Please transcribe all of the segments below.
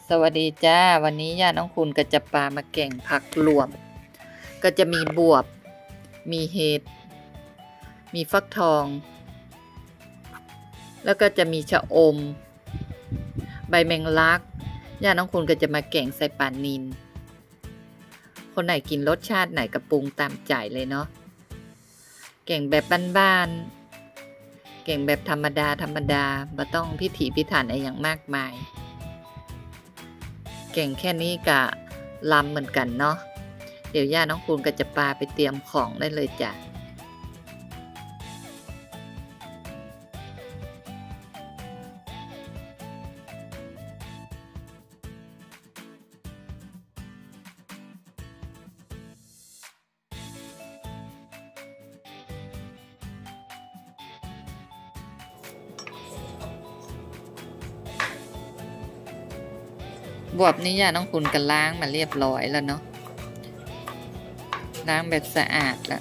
สวัสดีจ้าวันนี้ย่าน้องคุณก็จะปามาแกงผักรวมก็จะมีบวบมีเห็ดมีฟักทองแล้วก็จะมีชะอมใบแมงลักย่าน้องคุณก็จะมาแกงใส่ปลานิลคนไหนกินรสชาติไหนก็ปรุงตามใจเลยเนาะแกงแบบบ้านๆแกงแบบธรรมดาบ่ต้องพิถีพิถันอะไรอย่างมากมายแกงแค่นี้กะลำเหมือนกันเนาะเดี๋ยวย่าน้องคุณก็จะปาไปเตรียมของได้เลยจ้ะบวบนี้ย่าน้องคุณก็ล้างมาเรียบร้อยแล้วเนาะล้างแบบสะอาดแล้ว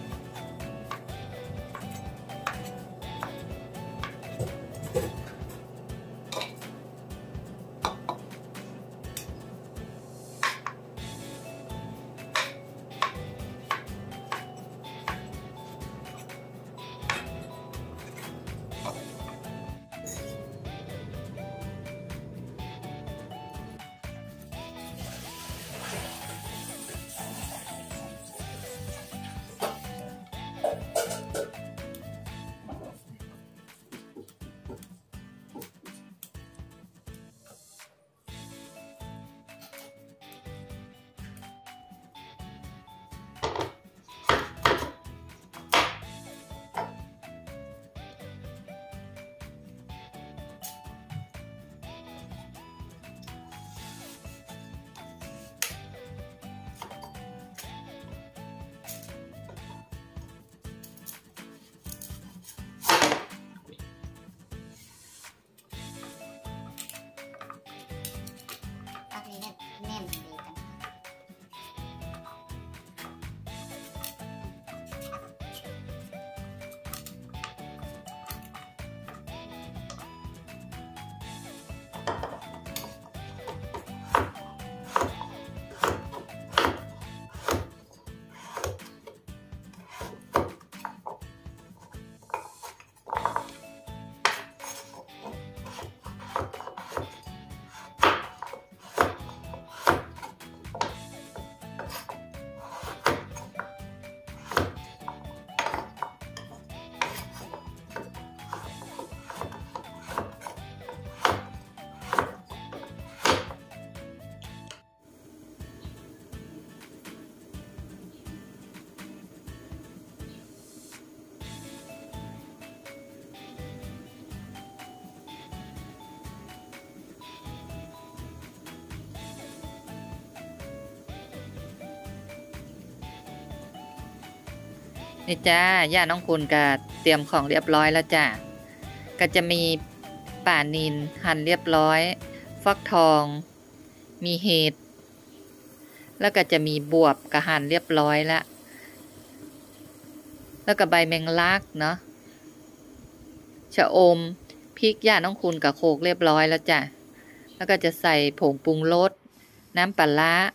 แน่นเลยจ้ะนี่จ้าย่าน้องคุณก็เตรียมของเรียบร้อยแล้วจ้าก็จะมีป่านิลหั่นเรียบร้อยฟักทองมีเห็ดแล้วก็จะมีบวบกะหั่นเรียบร้อยแล้วก็ใบแมงลักเนาะชะอมพริกย่าน้องคุณกับโขลกเรียบร้อยแล้วจ้ะแล้วก็จะใส่ผงปรุงรสน้ำปลาร้า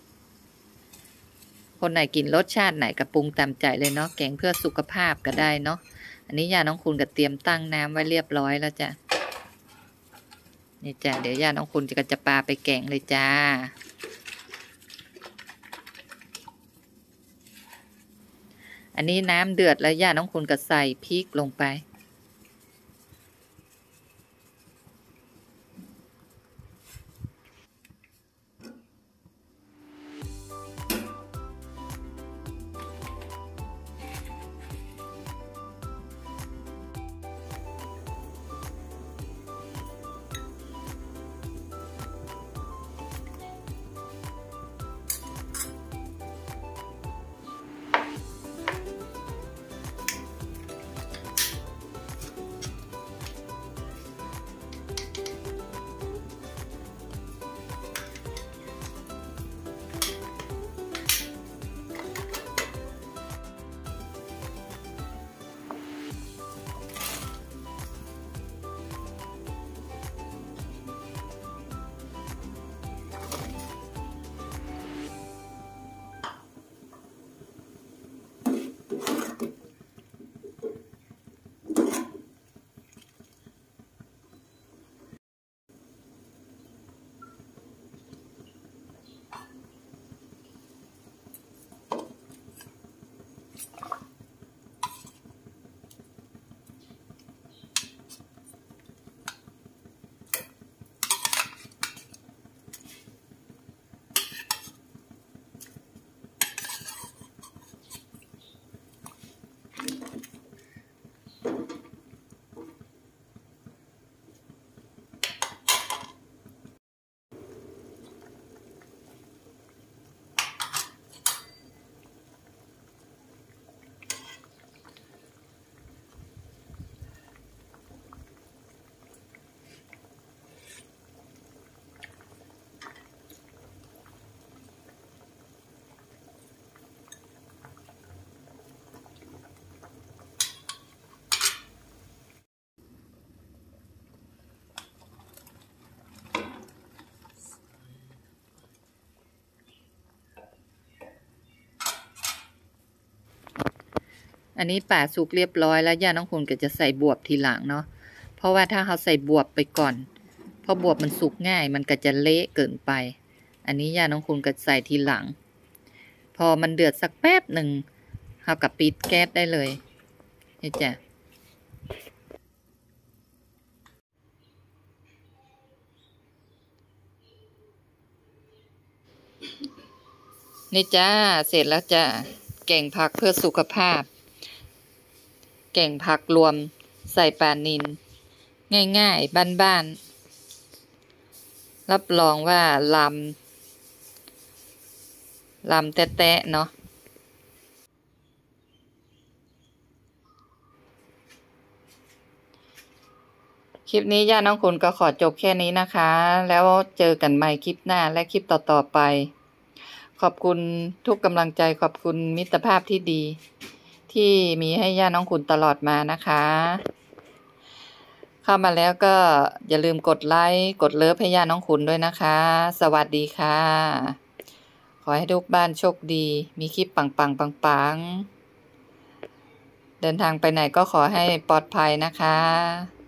คนไหนกินรสชาติไหนก็ปรุงตามใจเลยเนาะแกงเพื่อสุขภาพก็ได้เนาะอันนี้ย่าน้องคุณก็เตรียมตั้งน้ำไว้เรียบร้อยแล้วจ้ะนี่จ้ะเดี๋ยวย่าน้องคุณจะปาไปแกงเลยจ้าอันนี้น้ำเดือดแล้วย่าน้องคุณก็ใส่พริกลงไปอันนี้ป่าสุกเรียบร้อยแล้วย่าน้องคุณก็จะใส่บวบทีหลังเนาะเพราะว่าถ้าเราใส่บวบไปก่อนเพราะบวบมันสุกง่ายมันก็จะเละเกินไปอันนี้ย่าน้องคุณก็ใส่ทีหลังพอมันเดือดสักแป๊บหนึ่งเราก็ปิดแก๊สได้เลยนี่จ้ะนี่จ้าเสร็จแล้วจ้าแกงผักเพื่อสุขภาพแกงผักรวมใส่ปลานิลง่ายๆบ้านๆรับรองว่าลำแตะๆเนาะคลิปนี้ย่าน้องคุณก็ขอจบแค่นี้นะคะ แล้วเจอกันใหม่คลิปหน้าและคลิปต่อๆไปขอบคุณทุกกำลังใจขอบคุณมิตรภาพที่ดีที่มีให้ย่าน้องคุณตลอดมานะคะเข้ามาแล้วก็อย่าลืมกดไลค์กดเลิฟให้ย่าน้องคุณด้วยนะคะสวัสดีค่ะขอให้ทุกบ้านโชคดีมีคลิปปังๆเดินทางไปไหนก็ขอให้ปลอดภัยนะคะ